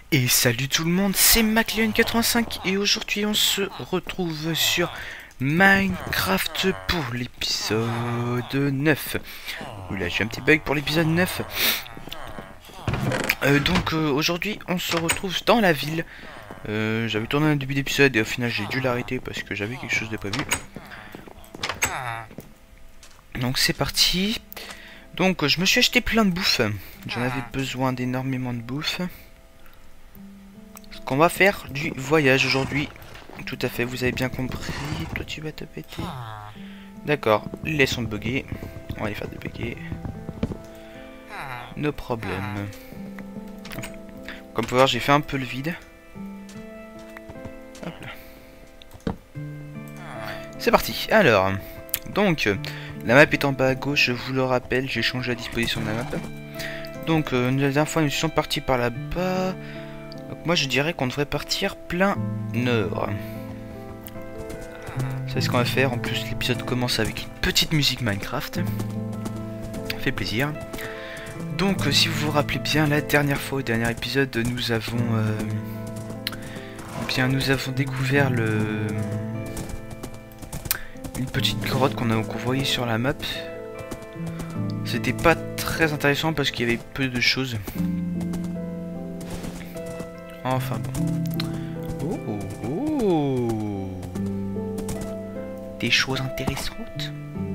Et salut tout le monde, c'est MacLeon85 et aujourd'hui on se retrouve sur Minecraft pour l'épisode 9. Oula, j'ai un petit bug pour l'épisode 9. Aujourd'hui on se retrouve dans la ville. J'avais tourné un début d'épisode et au final j'ai dû l'arrêter parce que j'avais quelque chose de prévu. Donc c'est parti. Donc je me suis acheté plein de bouffe. J'en avais besoin d'énormément de bouffe. On va faire du voyage aujourd'hui. Tout à fait, vous avez bien compris. Toi tu vas te péter. D'accord, laissons le bugger. On va les faire débugger. Nos problèmes. Comme vous pouvez voir, j'ai fait un peu le vide. Hop là. C'est parti. Alors, donc, la map est en bas à gauche, je vous le rappelle, j'ai changé la disposition de la map. Donc, la dernière fois, nous sommes partis par là-bas. Donc moi je dirais qu'on devrait partir plein nord. C'est ce qu'on va faire. En plus l'épisode commence avec une petite musique Minecraft. Ça fait plaisir. Donc si vous vous rappelez bien, la dernière fois au dernier épisode nous avons découvert une petite grotte qu'on voyait sur la map. C'était pas très intéressant parce qu'il y avait peu de choses. Enfin bon. Oh. Des choses intéressantes.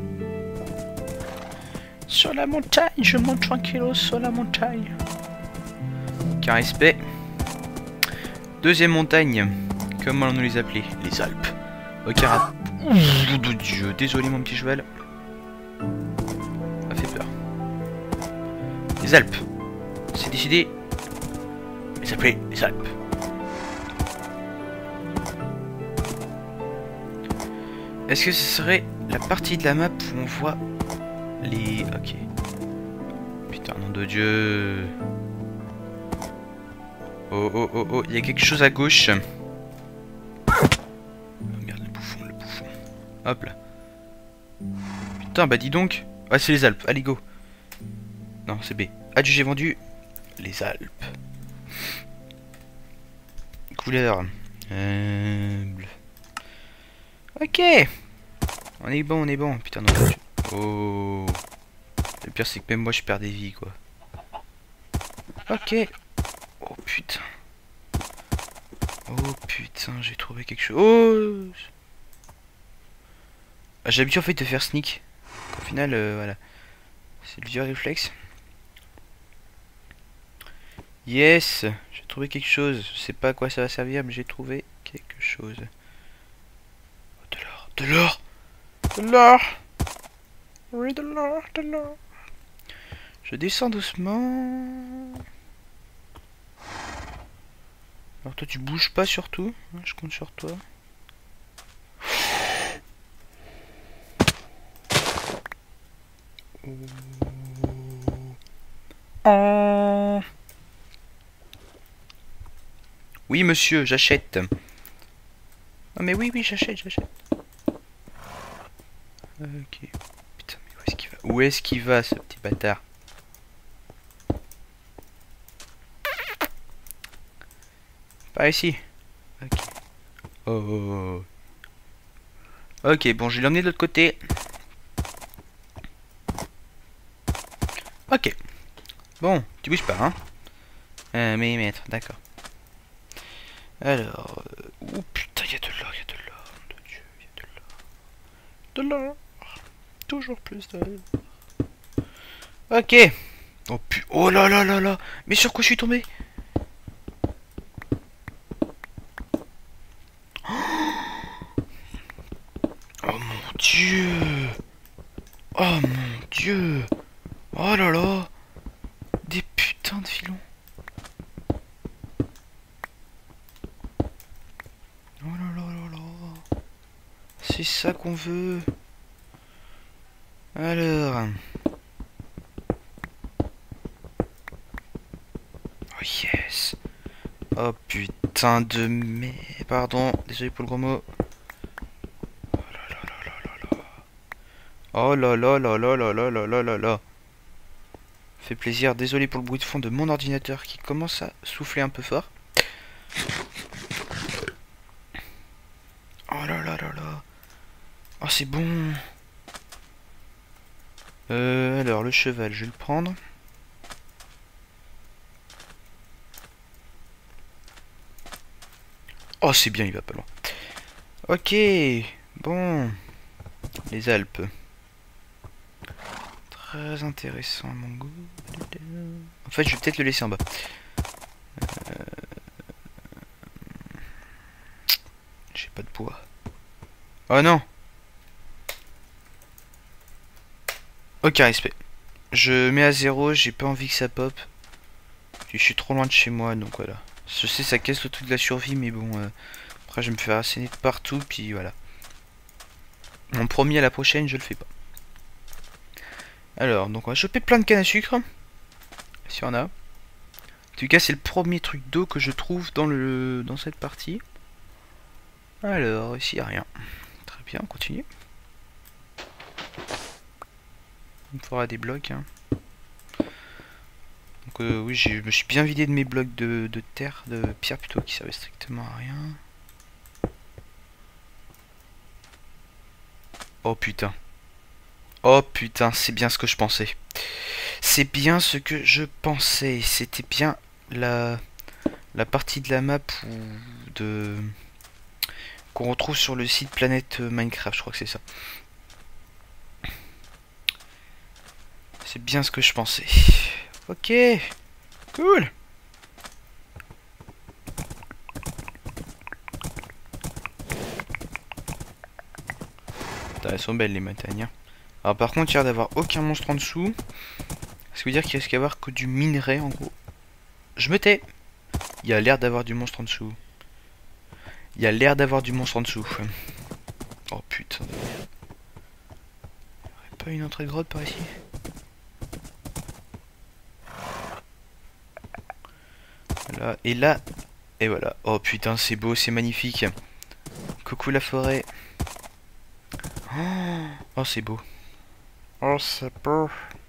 Sur la montagne, je monte tranquillos sur la montagne. Qu'un respect. Deuxième montagne. Comment on les appelait? Les Alpes. Ok, ouh, de Dieu. Désolé mon petit cheval. Ça fait peur. Les Alpes. C'est décidé. Les appeler les Alpes. Est-ce que ce serait la partie de la map où on voit les... Ok. Putain, nom de Dieu. Oh, oh, oh, oh, il y a quelque chose à gauche. Oh, merde, le bouffon, le bouffon. Hop là. Putain, bah dis donc. Ah, c'est les Alpes, allez go. Non, c'est B. Adjugé vendu. Les Alpes. Couleur bleu. Ok. On est bon, on est bon. Putain, non. Oh. Le pire, c'est que même moi, je perds des vies, quoi. Ok. Oh, putain. Oh, putain, j'ai trouvé quelque chose. Oh. Ah, j'ai l'habitude, en fait, de faire sneak. Au final, voilà. C'est le vieux réflexe. Yes, j'ai trouvé quelque chose. Je sais pas à quoi ça va servir, mais j'ai trouvé quelque chose. Oh, de l'or, de l'or, de l'or. Oui, de l'or, de l'or. Je descends doucement. Alors toi, tu bouges pas surtout. Je compte sur toi. Oh. Oui, monsieur, j'achète. Oh, mais oui, j'achète, j'achète. Ok. Putain, mais où est-ce qu'il va? Où est-ce qu'il va, ce petit bâtard? Par ici. Ok. Oh. Ok, bon, je vais l'emmener de l'autre côté. Ok. Bon, tu bouges pas, hein? Millimètre, d'accord. Alors... oh putain, il y a de l'or, il y a de l'or. De Dieu, il y a de l'or. De l'or. Toujours plus de l'or. Ok. Oh putain. Oh là là là là. Mais sur quoi je suis tombé? Oh mon Dieu. Oh mon Dieu. Oh là là. Des putains de filons. Oh là là là là. C'est ça qu'on veut. Alors. Oh yes. Oh putain de merde. Pardon, désolé pour le gros mot. Oh là là là là là là. Oh là là là là là là là là là là. Fait plaisir, désolé pour le bruit de fond de mon ordinateur qui commence à souffler un peu fort. Oh là là là là. Oh, c'est bon. Alors, le cheval, je vais le prendre. Oh, c'est bien, il va pas loin. Ok. Bon. Les Alpes. Très intéressant à mon goût. En fait, je vais peut-être le laisser en bas. J'ai pas de bois. Oh non. Aucun respect. Je mets à 0, j'ai pas envie que ça pop. Je suis trop loin de chez moi, donc voilà. Je sais, ça casse le truc de la survie, mais bon... après, je vais me faire asséner de partout, puis voilà. Mon promis, à la prochaine, je le fais pas. Alors, donc on va choper plein de canne à sucre. Si on a. En tout cas, c'est le premier truc d'eau que je trouve dans cette partie. Alors, ici, il n'y a rien. Très bien, on continue. Il me faudra des blocs. Hein. Donc oui, je me suis bien vidé de mes blocs de terre, de pierre plutôt, qui servaient strictement à rien. Oh putain. Oh putain, c'est bien ce que je pensais. C'est bien ce que je pensais. C'était bien la partie de la map qu'on retrouve sur le site Planète Minecraft, je crois que c'est ça. C'est bien ce que je pensais. Ok, cool. Elles sont belles les montagnes. Alors par contre, il y a l'air d'avoir aucun monstre en dessous. Ce qui veut dire qu'il risque d'y avoir que du minerai en gros. Je me tais. Il y a l'air d'avoir du monstre en dessous. Il y a l'air d'avoir du monstre en dessous. Oh putain. Il n'y aurait pas une entrée de grotte par ici? Voilà. Et là. Et voilà. Oh putain, c'est beau, c'est magnifique. Coucou la forêt. Oh, c'est beau. Oh, c'est beau.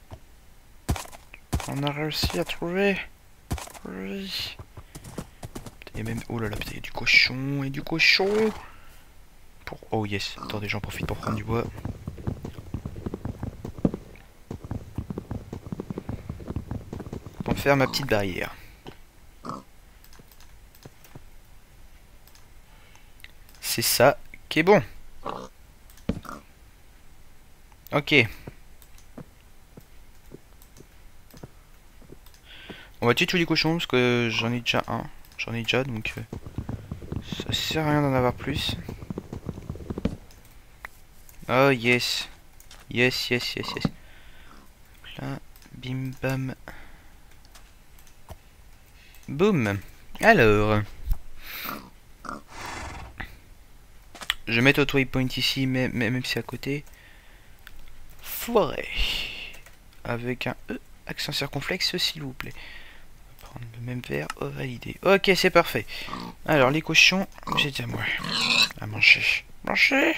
On a réussi à trouver. Oui. Et même... Oh là là, putain, il y a du cochon et du cochon. Oh yes. Attendez, j'en profite pour prendre du bois. Pour faire ma petite barrière. C'est ça qui est bon. Ok. On va tuer tous les cochons parce que j'en ai déjà un. J'en ai déjà donc ça sert à rien d'en avoir plus. Oh yes. Yes, yes, yes, yes. Là, bim bam. Boum. Alors. Je vais mettre auto waypoint ici, même si c'est à côté. Forêt. Avec un E, accent circonflexe s'il vous plaît. On va prendre le même verre, oh, validé. Ok, c'est parfait. Alors, les cochons, j'ai déjà moi. À manger. Manger.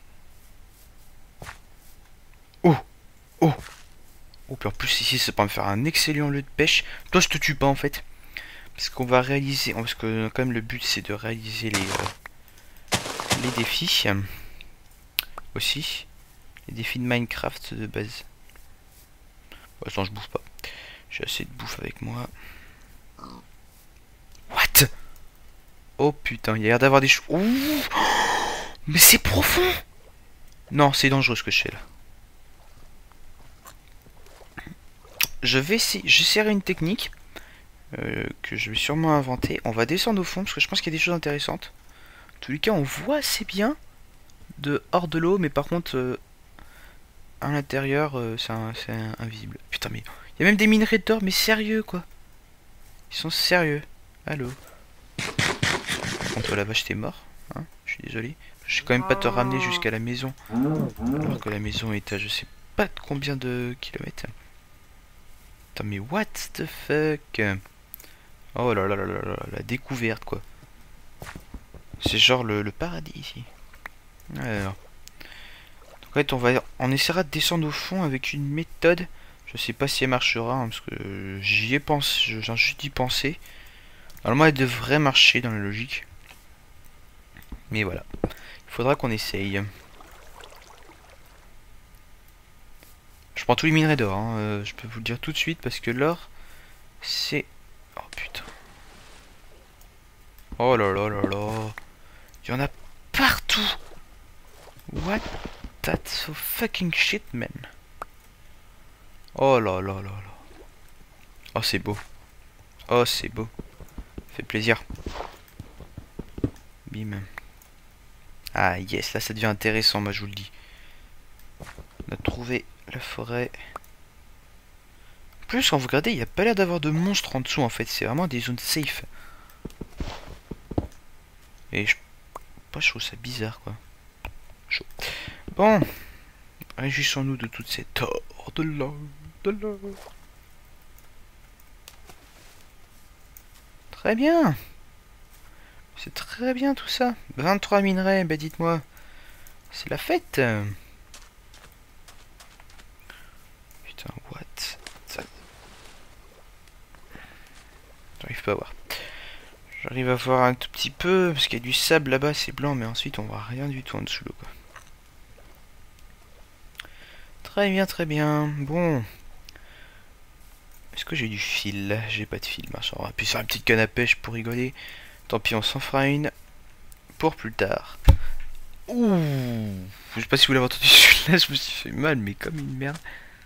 Oh. Oh. Oh, puis en plus ici, ça peut me faire un excellent lieu de pêche. Toi, je te tue pas en fait. Parce qu'on va réaliser... Parce que quand même le but c'est de réaliser les défis. Aussi. Les défis de Minecraft de base. Pour l'instant je bouffe pas. J'ai assez de bouffe avec moi. What? Oh putain, il y a l'air d'avoir des choses. Ouh, mais c'est profond. Non, c'est dangereux ce que je fais là. J'essaierai une technique que je vais sûrement inventer. On va descendre au fond parce que je pense qu'il y a des choses intéressantes. En tous les cas, on voit assez bien hors de l'eau, mais par contre, à l'intérieur, c'est invisible. Putain, mais il y a même des minerais d'or, mais sérieux quoi. Ils sont sérieux. Allô. Par contre, la vache, t'es mort. Hein, je suis désolé. Je vais quand même pas te ramener jusqu'à la maison. Alors que la maison est à je sais pas de combien de kilomètres. Putain, mais what the fuck? Oh là là là là là, la découverte quoi. C'est genre le paradis ici. Alors. Donc, en fait, on essaiera de descendre au fond avec une méthode. Je sais pas si elle marchera, hein, parce que j'y ai pensé, j'en ai juste y penser. Normalement, elle devrait marcher dans la logique. Mais voilà. Il faudra qu'on essaye. Je prends tous les minerais d'or. Hein. Je peux vous le dire tout de suite parce que l'or, c'est... Oh putain. Oh là là là là. Il y en a partout. What? That's so fucking shit, man. Oh là là là là. Oh, c'est beau. Oh, c'est beau. Fait plaisir. Bim. Ah, yes, là, ça devient intéressant, moi, je vous le dis. On a trouvé la forêt. En plus, quand vous regardez, il n'y a pas l'air d'avoir de monstres en dessous, en fait. C'est vraiment des zones safe. Et je trouve ça bizarre, quoi. Chaud. Bon. Réjouissons-nous de toute cette or de l'or. De l'or. Très bien. C'est très bien tout ça. 23 minerais, bah dites-moi. C'est la fête. Putain, what? Ça... J'arrive pas à voir. J'arrive à voir un tout petit peu, parce qu'il y a du sable là-bas, c'est blanc, mais ensuite on voit rien du tout en dessous l'eau, quoi. Très bien, très bien. Bon. Est-ce que j'ai du fil? J'ai pas de fil, machin. On va appuyer sur une petite canne à pêche pour rigoler. Tant pis, on s'en fera une pour plus tard. Ouh. Je sais pas si vous l'avez entendu celui-là, je me suis fait mal, mais comme une merde.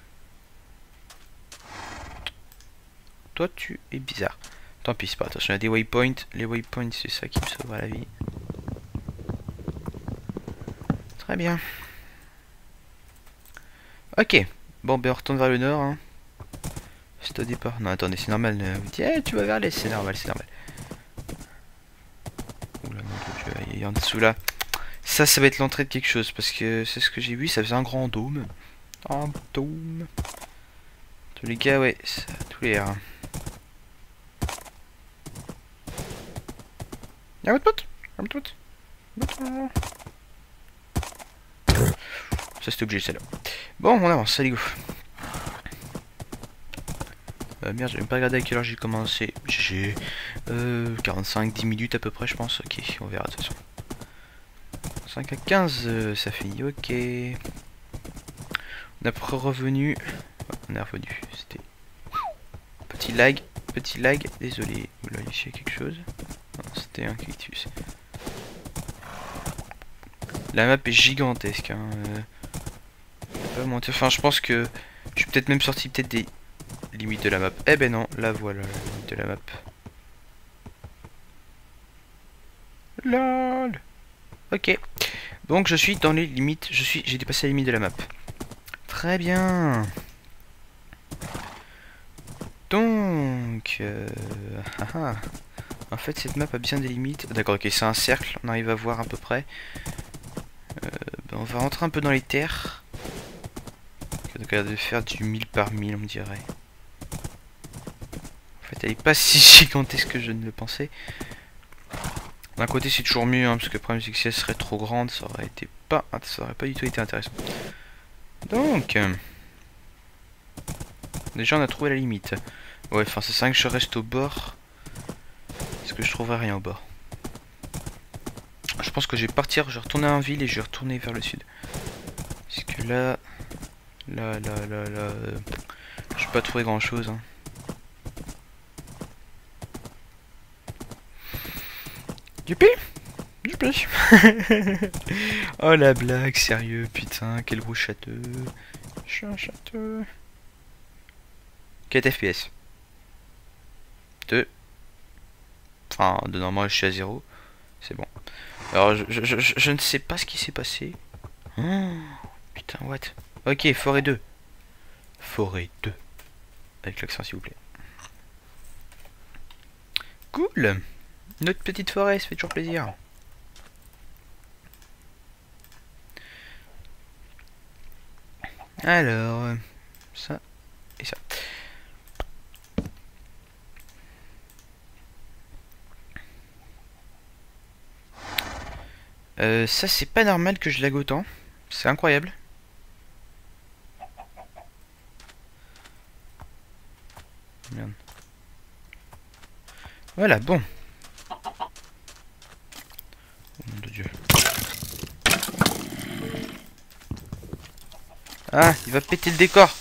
Toi, tu es bizarre. Tant pis, c'est pas. Attention, il y a des waypoints. Les waypoints, c'est ça qui me sauvera la vie. Très bien. Ok. Bon, ben on retourne vers le nord. Hein. C'est au départ. Non, attendez, c'est normal. Vous dites, tu vas vers l'est, c'est normal, c'est normal. Oula, non, il y a en dessous là. Ça va être l'entrée de quelque chose. Parce que c'est ce que j'ai vu, ça faisait un grand dôme. Un dôme. Tous les gars, ouais, ça a tous les airs. Y'a votre pote. Ça c'était obligé celle-là. Bon, on avance, allez go. Merde, j'ai même pas regardé à quelle heure j'ai commencé. J'ai 45-10 minutes à peu près, je pense. Ok, on verra de toute façon. 5 à 15, ça finit, ok. On est revenu. On est revenu, c'était... Petit lag, désolé. Oula, ici il y a quelque chose. C'était un cactus. La map est gigantesque. Hein. Pas mentir. Enfin, je pense que je suis peut-être même sorti peut-être des limites de la map. Eh ben non, là voilà la limite de la map. LOL. Ok. Donc je suis dans les limites. J'ai dépassé la limite de la map. Très bien. Donc, en fait, cette map a bien des limites. D'accord, ok, c'est un cercle. On arrive à voir à peu près. Ben, on va rentrer un peu dans les terres. Donc, elle va faire du 1000 par 1000, on dirait. En fait, elle est pas si gigantesque que je ne le pensais. D'un côté, c'est toujours mieux, hein, parce que le problème, c'est que si elle serait trop grande, ça aurait pas du tout été intéressant. Donc, déjà, on a trouvé la limite. Ouais, enfin, c'est ça que je reste au bord. Parce que je trouverai rien au bord. Je pense que je vais partir, je vais retourner en ville et je vais retourner vers le sud. Parce que là... je vais pas trouver grand chose. Hein. Youpi! Youpi! Oh la blague, sérieux, putain, quel gros château. Je suis un château. 4 FPS. 2. Enfin, de normal, je suis à 0. C'est bon. Alors, je ne sais pas ce qui s'est passé. Oh, putain, what? Ok, forêt 2. Forêt 2. Avec l'accent, s'il vous plaît. Cool. Notre petite forêt, ça fait toujours plaisir. Alors, ça et ça. Ça, c'est pas normal que je lag autant. C'est incroyable. Merde. Voilà, bon. Oh nom de Dieu. Ah, il va péter le décor.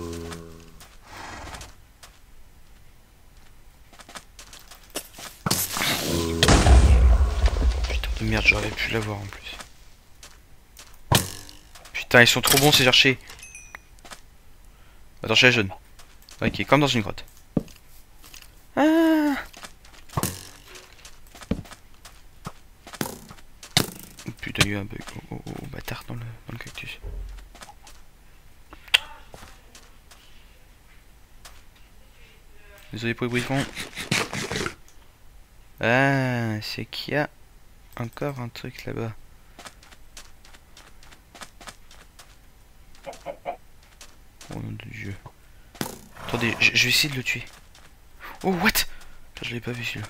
Putain de merde, j'aurais pu l'avoir en plus. Putain, ils sont trop bons ces archers. Attends, chez la jaune. Ok, comme dans une grotte. Ah. Oh, putain, il y a eu un bug. Oh, bâtard dans le cactus. Désolé pour les bruits de fond. Ah, c'est qu'il y a encore un truc là-bas. Oh nom de Dieu. Attendez, je vais essayer de le tuer. Oh, what? Je l'ai pas vu celui-là.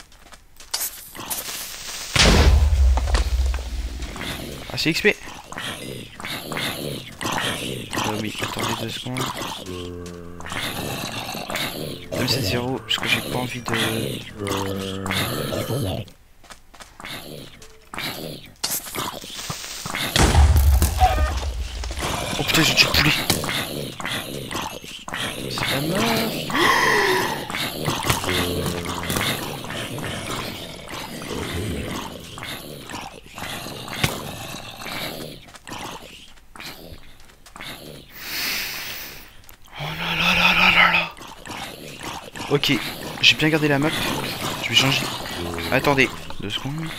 Ah, c'est XP. Oui, attendez 2 secondes. 2-7-0, parce que j'ai pas envie de... Oh putain, j'ai tué le poulet. C'est pas mort. Ok, j'ai bien gardé la map. Je vais changer. Attendez, 2 secondes.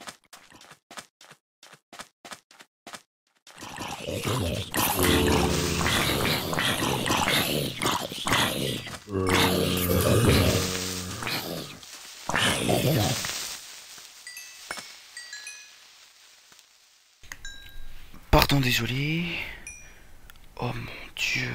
Pardon, désolé. Oh mon Dieu.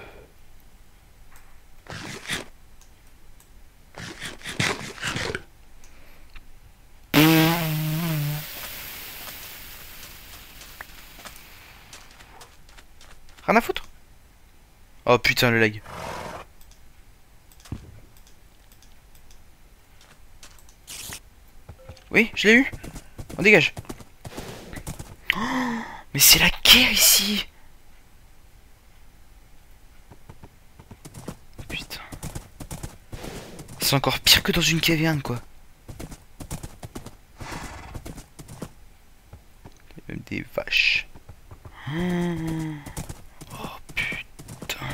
Rien à foutre. Oh putain, le lag. Oui, je l'ai eu. On dégage. Oh, mais c'est la guerre ici. Putain. C'est encore pire que dans une caverne, quoi. Il y a même des vaches. Oh putain.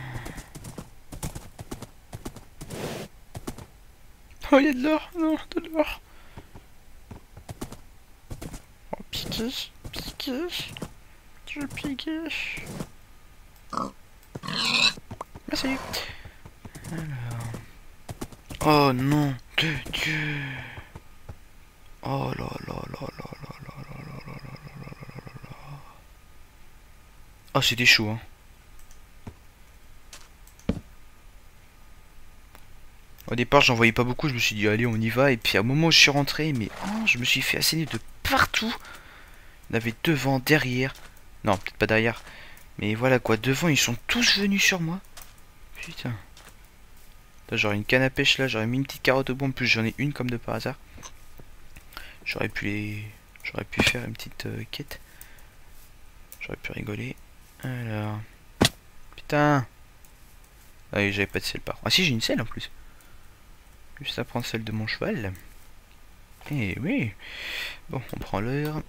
Oh, il y a de l'or. Non, de l'or. Oh, piqué. Piqué. Je veux piquer. Merci. Alors. Oh non. De Dieu. Oh là là là là là là là là là là là là. Oh, c'était chaud, hein. Au départ, j'en voyais pas beaucoup, je me suis dit, allez, on y va. Et puis, au moment où je suis rentré, mais oh, je me suis fait asséner de partout. Il y en avait devant, derrière. Non, peut-être pas derrière. Mais voilà quoi, devant, ils sont tous venus sur moi. Putain. J'aurais une canne à pêche là, j'aurais mis une petite carotte au bon. En plus, j'en ai une comme de par hasard. J'aurais pu faire une petite quête. J'aurais pu rigoler. Alors. Putain. Ah oui, j'avais pas de selle par contre. Ah si, j'ai une selle en plus. Juste à prendre celle de mon cheval. Eh oui. Bon, on prend l'heure.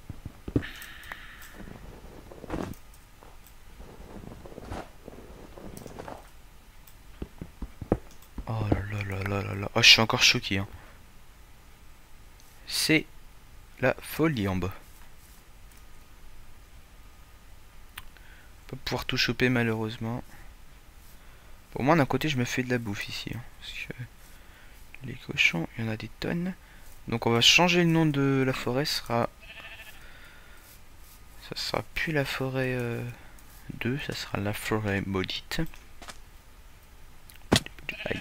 Oh là là là là là là. Oh, je suis encore choqué. Hein. C'est la folie en bas. Pas pouvoir tout choper malheureusement. Pour moi d'un côté je me fais de la bouffe ici. Hein, parce que les cochons, il y en a des tonnes. Donc on va changer le nom de la forêt. Ça sera plus la forêt 2, ça sera la forêt maudite. Aïe.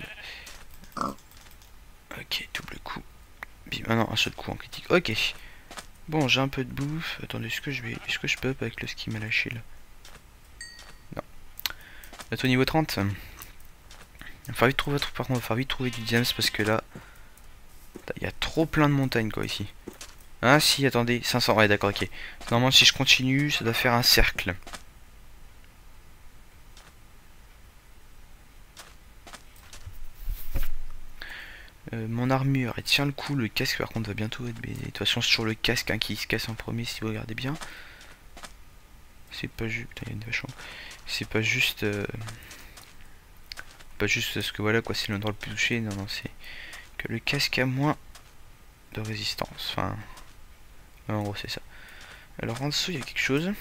Ok, double coup. Bim. Ah non, un seul coup en critique. Ok. Bon, j'ai un peu de bouffe. Attendez, est-ce que je peux up avec le ski m'a lâché là? Non. Là, au niveau 30. Il va falloir vite trouver, par contre, il va falloir vite trouver du diams parce que là, Il y a trop plein de montagnes quoi ici. Ah si, attendez, 500, ouais d'accord, ok. Normalement si je continue, ça doit faire un cercle. Mon armure, elle tient le coup, le casque par contre va bientôt être baisé. De toute façon c'est toujours le casque hein, qui se casse en premier si vous regardez bien. C'est pas juste... Putain, il y a une vache. C'est pas juste... Pas juste parce que voilà quoi, c'est l'endroit le plus touché, non non, c'est que le casque a moins de résistance. Enfin... en gros c'est ça. Alors en dessous il y a quelque chose.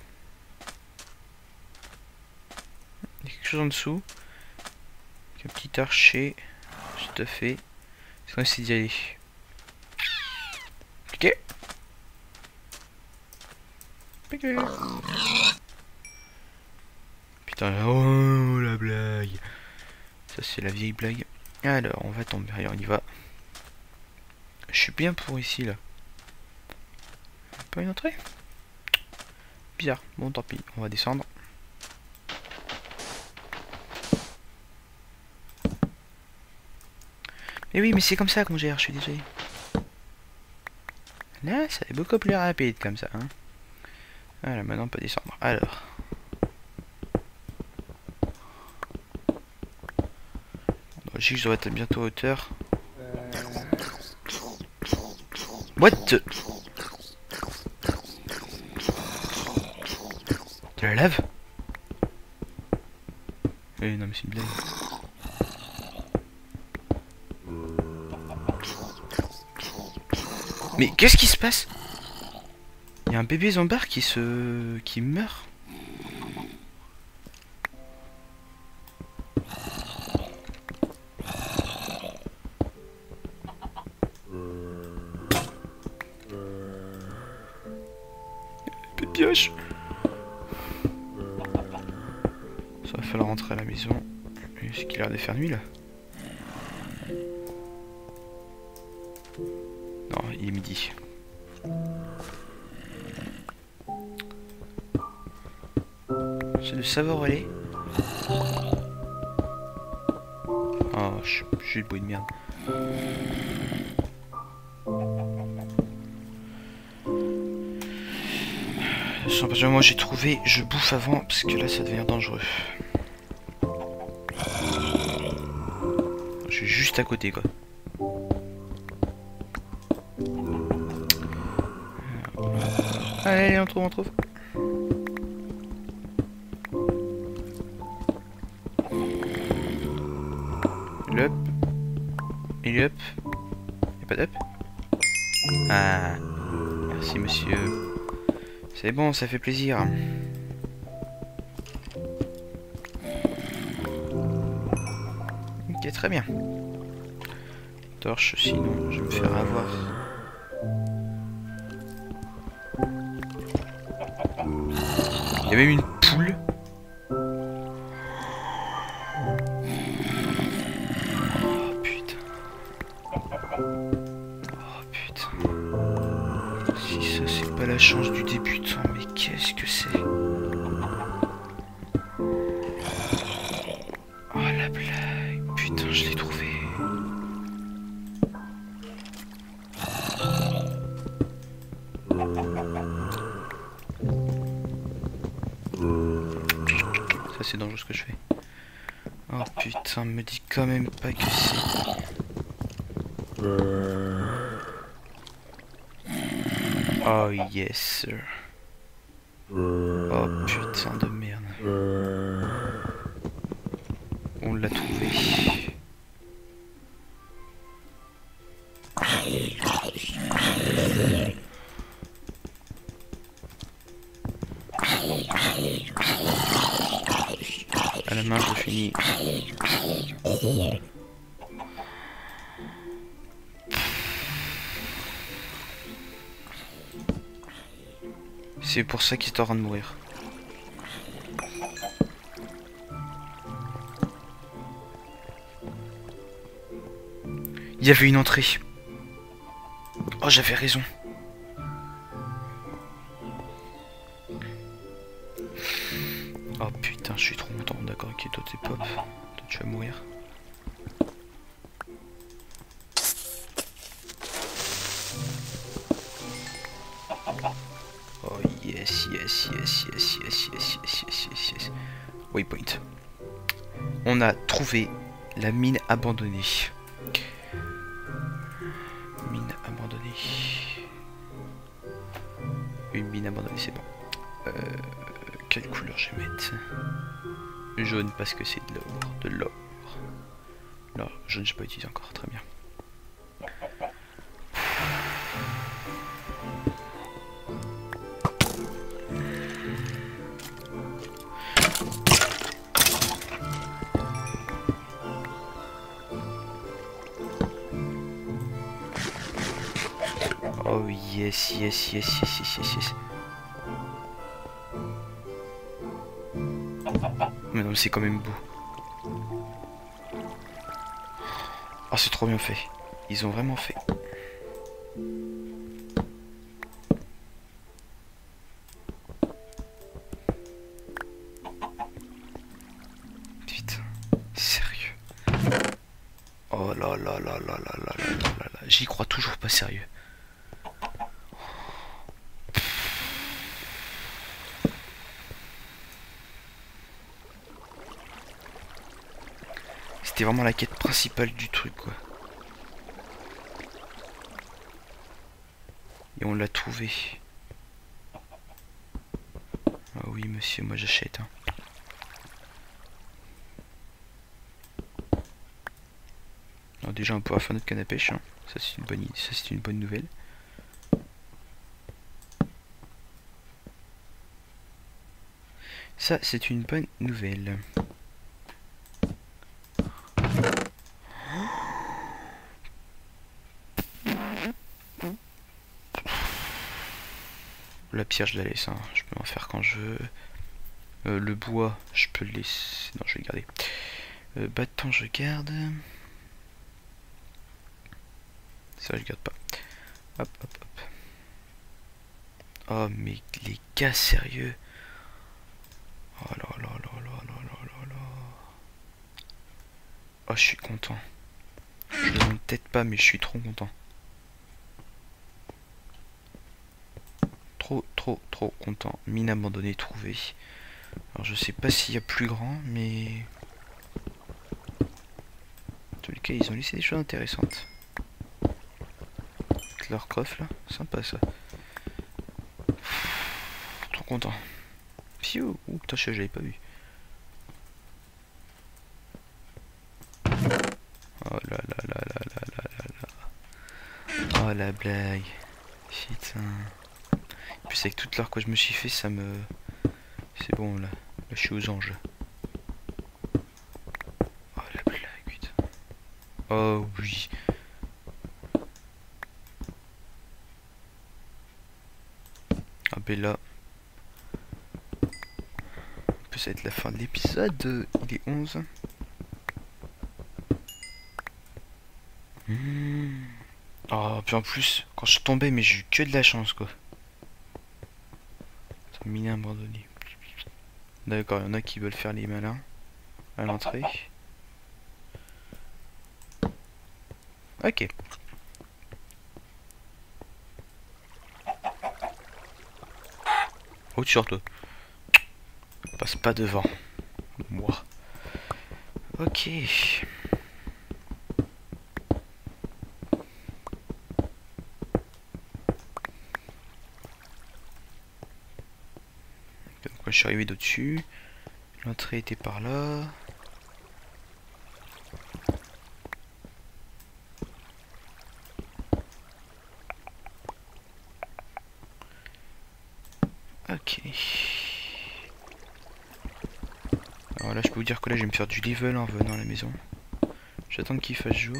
Il y a quelque chose en dessous. Un petit archer. Tout à fait. Est-ce qu'on essaie d'y aller? Ok. Putain, oh la blague. Ça c'est la vieille blague. Alors on va tomber, allez on y va. Je suis bien pour ici là. Pas une entrée? Bizarre, bon tant pis, on va descendre. Mais oui mais c'est comme ça qu'on gère, je suis désolé. Là ça est beaucoup plus rapide comme ça hein. Voilà maintenant on peut descendre. Alors. Je dois être bientôt à hauteur. What the... De la lave? Eh non mais c'est une blague. Mais qu'est-ce qui se passe? Il y a un bébé zombard qui meurt. Pioche. Ça va falloir rentrer à la maison. Est-ce qu'il a l'air de faire nuit là? Non, il est midi. C'est de savoir où aller. Oh, je suis le bruit de merde. À partir du moment où j'ai trouvé, je bouffe avant parce que là ça devient dangereux. Je suis juste à côté quoi. Allez, on trouve, on trouve. L'up. Et l'up. Y'a pas d'up? Ah. Merci monsieur. C'est bon, ça fait plaisir. Ok, très bien. Torche, sinon je vais me faire avoir. Il y a même une poule. Oh putain. Oh putain. Si ça c'est pas la chance du débutant, mais qu'est-ce que c'est? Oh la blague. Putain, je l'ai trouvé. Ça c'est dangereux ce que je fais. Oh putain, me dis quand même pas que c'est... Oh yes sir. Oh putain de merde. On l'a trouvé. À la main je finis. C'est pour ça qu'il est en train de mourir. Il y avait une entrée. Oh, j'avais raison. Oh putain, je suis trop content. D'accord, ok, toi t'es pop. Toi tu vas mourir. yes, yes, yes, yes, yes, yes, yes, yes, yes, yes. Waypoint. On a trouvé la mine abandonnée. Mine abandonnée. Une mine abandonnée, c'est bon. Quelle couleur je vais mettre? Jaune parce que c'est de l'or. De l'or. Non, jaune je peux pas utiliser encore, très bien. Oh yes, yes, yes, yes, yes, yes, yes. Mais non, c'est quand même beau. Oh, c'est trop bien fait. Ils ont vraiment fait. Putain, sérieux. Oh là là là là là là là là là là. J'y crois toujours pas, sérieux. C'était vraiment la quête principale du truc, quoi. Et on l'a trouvé. Ah oui, monsieur, moi j'achète. Hein. Alors déjà, on pourra faire notre canne à pêche. Hein. Ça, c'est une bonne idée. Ça, c'est une bonne nouvelle. Ça, c'est une bonne nouvelle. La pierre, je la laisse. Hein. Je peux en faire quand je veux. Le bois, je peux le laisser. Non, je vais le garder. Bâton, je garde. Ça, je garde pas. Hop, hop, hop. Oh, mais les gars, sérieux. Oh là là là là là là là là. Oh, je suis content. Je le demande peut-être pas, mais je suis trop content. Trop content. Mine abandonnée trouvée. Alors je sais pas s'il y a plus grand, mais... En tous les cas, ils ont laissé des choses intéressantes. Avec leur coffre là, sympa ça. Trop content. Piou. Ouh, putain, j'avais pas vu. Oh là là là là là là là là. Oh la blague. Putain. En plus avec toute l'heure que je me suis fait, ça me... C'est bon là. Là je suis aux anges. Oh la blague, putain. Oh oui. Ah ben là. Peut être la fin de l'épisode. Il est 11. Oh, puis en plus, quand je tombais, mais j'ai eu que de la chance quoi. Mine abandonné. D'accord, il y en a qui veulent faire les malins à l'entrée. Ok. Oh, tu sors toi. Passe pas devant. Moi. Ok. Donc moi je suis arrivé d'au-dessus. L'entrée était par là. Ok. Alors là je peux vous dire que là je vais me faire du level en venant à la maison. J'attends qu'il fasse jour.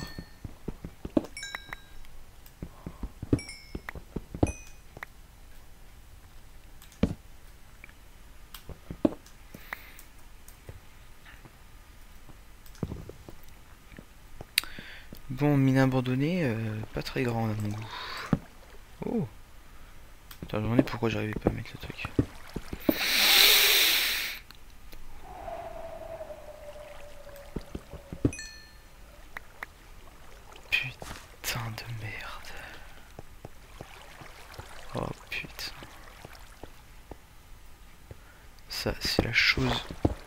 Bon, mine abandonnée, pas très grande à mon goût. Oh. Attends, je me demandais pourquoi j'arrivais pas à mettre le truc. Putain de merde. Oh putain. Ça, c'est la chose.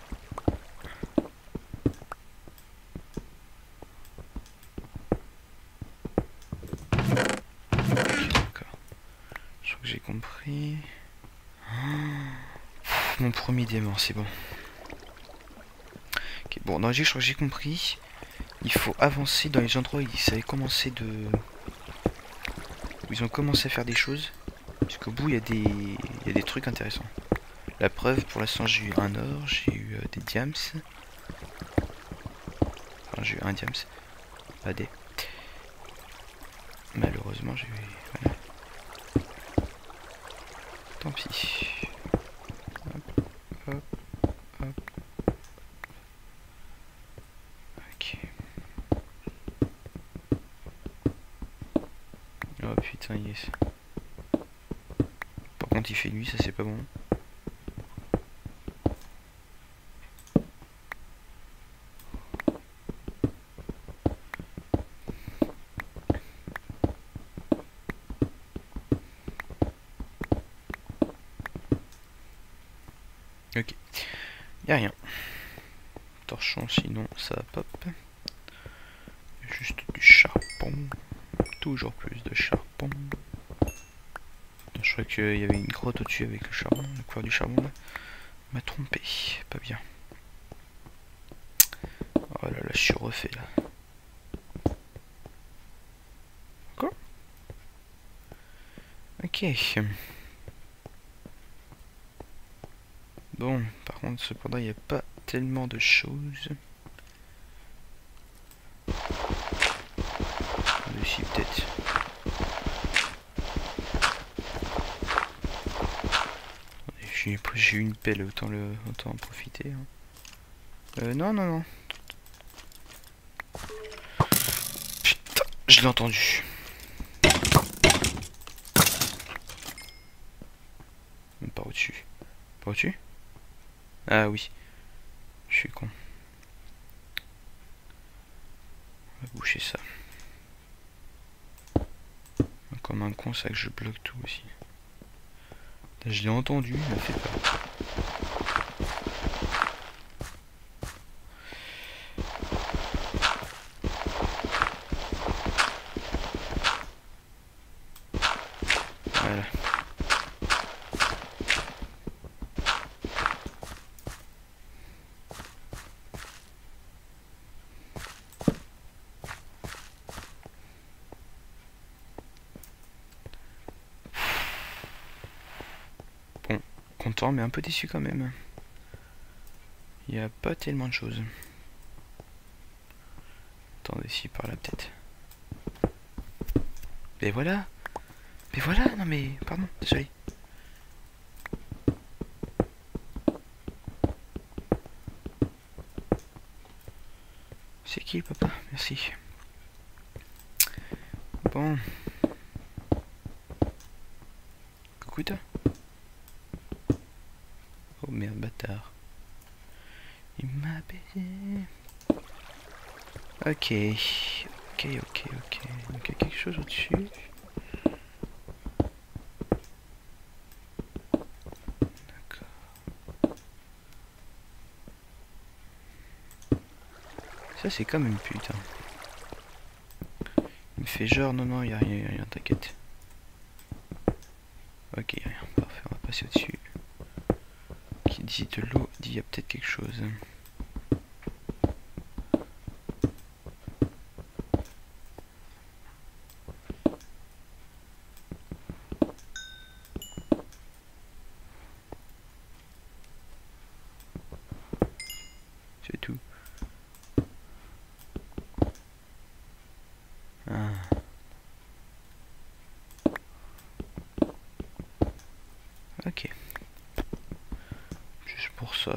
Ok, d'accord. Je crois que j'ai compris. Mon premier diamant, c'est bon. Ok, bon, dans le jeu, je crois que j'ai compris. Il faut avancer dans les endroits où ils avaient commencé de... où ils ont commencé à faire des choses. Parce qu'au bout, il y a des trucs intéressants. La preuve, pour l'instant, j'ai eu un or, j'ai eu des diams. Enfin, j'ai eu un diams. Pas des. Malheureusement, j'ai eu... Voilà. Tant pis. Hop, hop, hop. Ok. Oh putain, yes. Par contre, il fait nuit, ça c'est pas bon. Ok. Y'a rien. Torchon, sinon ça pop. Juste du charbon. Toujours plus de charbon. Je crois qu'il y avait une grotte au-dessus avec le charbon. Le couvert du charbon là. M'a trompé. Pas bien. Oh là là, je suis refait là. Quoi? Ok. Bon, par contre, cependant, il n'y a pas tellement de choses. Ici, peut-être. J'ai eu une pelle, autant en profiter. Hein. Non, non, non. Putain, je l'ai entendu. Par au-dessus. Par au-dessus? Ah oui. Je suis con. On va boucher ça. Comme un con, ça que je bloque tout aussi. Je l'ai entendu, il m'a fait peur. Voilà. Bon, content mais un peu déçu quand même. Il n'y a pas tellement de choses. Attendez, si par là peut-être. Mais voilà. Mais voilà, non mais... Pardon, désolé. C'est qui le papa? Merci. Bon. Coucou toi. Oh merde, bâtard. Il m'a baisé. Ok. Ok, ok, ok. Donc il y a quelque chose au-dessus. Ça c'est comme une pute. Hein. Il me fait genre non non y'a rien, rien, t'inquiète. Ok y'a rien, parfait, on va passer au-dessus. Qui dit de l'eau dit y'a peut-être quelque chose. C'est tout. Ah. Ok. Juste pour ça.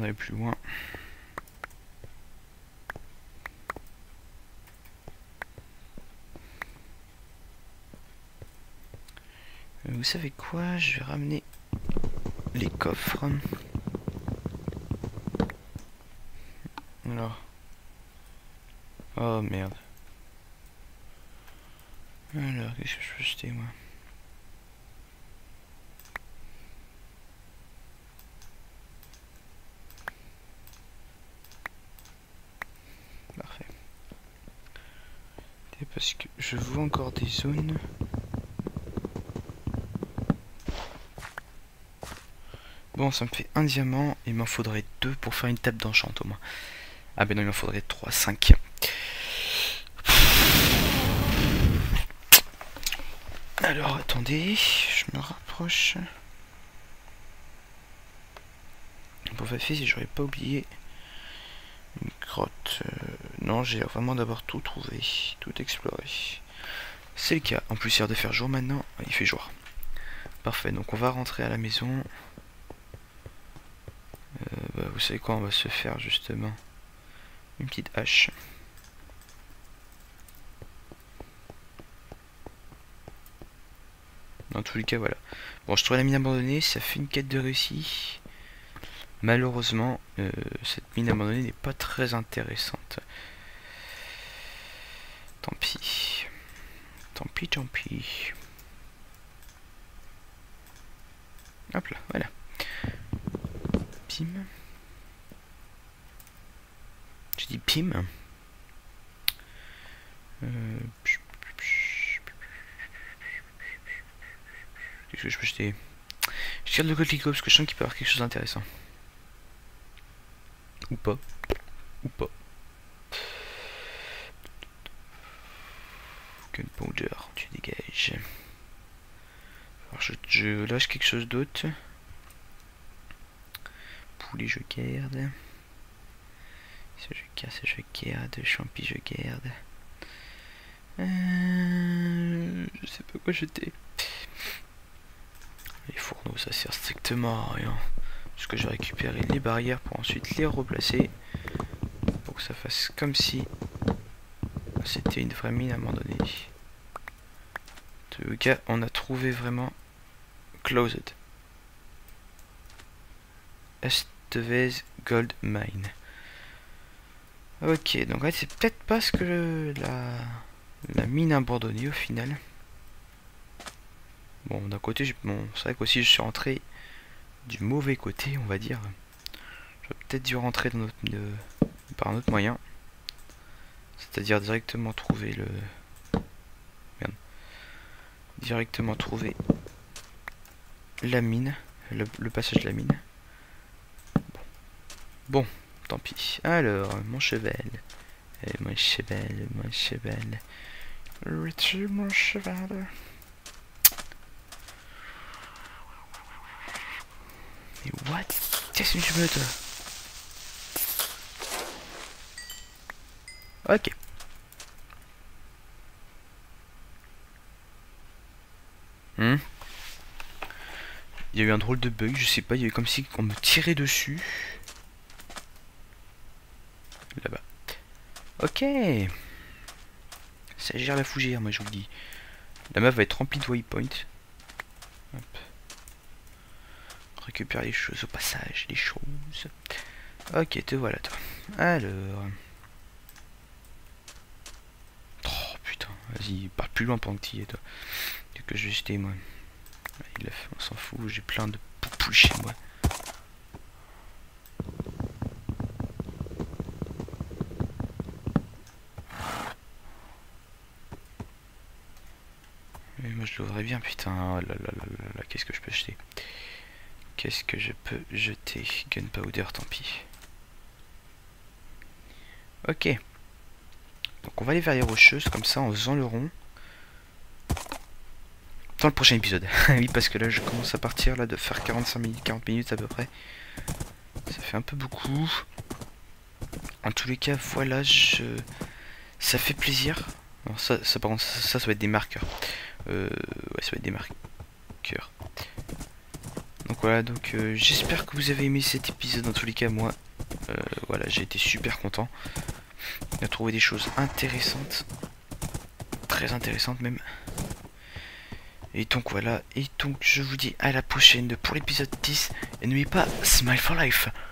d'aller plus loin. Vous savez quoi? Je vais ramener les coffres. Alors. Oh merde. Alors, qu'est-ce que je peux acheter moi? Parfait. Et parce que je vois encore des zones. Bon, ça me fait un diamant. Il m'en faudrait 2 pour faire une table d'enchant au moins. Ah ben non, il m'en faudrait 3, 5. Alors, attendez, je me rapproche. Pour vérifier si j'aurais pas oublié une grotte. Non, j'ai vraiment d'abord tout trouvé, tout exploré. C'est le cas. En plus, il a l'air de faire jour maintenant. Il fait jour. Parfait, donc on va rentrer à la maison. Vous savez quoi, on va se faire justement une petite hache. Dans tous les cas, voilà. Bon, je trouve la mine abandonnée, ça fait une quête de réussi. Malheureusement, cette mine abandonnée n'est pas très intéressante. Tant pis. Tant pis, tant pis. Hop là, voilà. Pim. J'ai dit pim. Qu'est-ce que je peux jeter? Je tire le coquelicot parce que je sens qu'il peut y avoir quelque chose d'intéressant. Ou pas. Ou pas. Gunpowder, tu dégages. Alors je lâche quelque chose d'autre. Poulet je garde. Ça je casse, je garde. Champi je garde. Je sais pas quoi jeter. Les fourneaux ça sert strictement à rien. Parce que je vais récupérer les barrières pour ensuite les replacer. Pour que ça fasse comme si c'était une vraie mine abandonnée. En tout cas, on a trouvé vraiment Closed. Estevez Gold Mine. Ok, donc ouais, c'est peut-être pas ce que la mine abandonnée au final. Bon, d'un côté, bon, c'est vrai qu'aussi je suis rentré du mauvais côté, on va dire. J'aurais peut-être dû rentrer dans par un autre moyen. C'est-à-dire directement trouver le... Merde. Directement trouver la mine, le passage de la mine. Bon, tant pis. Alors, mon cheval. Mon cheval, mon cheval. Richie, mon cheval. Mais what? Qu'est-ce que tu veux, toi? Ok. Il y a eu un drôle de bug, je sais pas, il y a eu comme si on me tirait dessus. Là-bas. Ok. Ça gère la fougère, moi je vous le dis. La map va être remplie de waypoints. Hop. Récupère les choses au passage, les choses. Ok, te voilà toi. Alors. Oh putain, vas-y, parle plus loin pendant que tu y es toi. Du que je vais jeter moi. On s'en fout, j'ai plein de poupoules chez moi. Mais moi je l'ouvrais bien, putain. Oh là là là là là, qu'est-ce que je peux jeter? Qu'est-ce que je peux jeter? Gunpowder, tant pis. Ok. Donc on va aller vers les rocheuses, comme ça, en faisant le rond. Dans le prochain épisode. Oui, parce que là, je commence à partir là de faire 45 minutes, 40 minutes à peu près. Ça fait un peu beaucoup. En tous les cas, voilà, ça fait plaisir. Alors ça par contre, ça va être des marqueurs. Ouais, ça va être des marqueurs. Donc voilà, donc j'espère que vous avez aimé cet épisode. Dans tous les cas, moi, voilà, j'ai été super content. On a trouvé des choses intéressantes, très intéressantes même. Et donc voilà, et donc je vous dis à la prochaine pour l'épisode 10. Et n'oubliez pas, smile for life.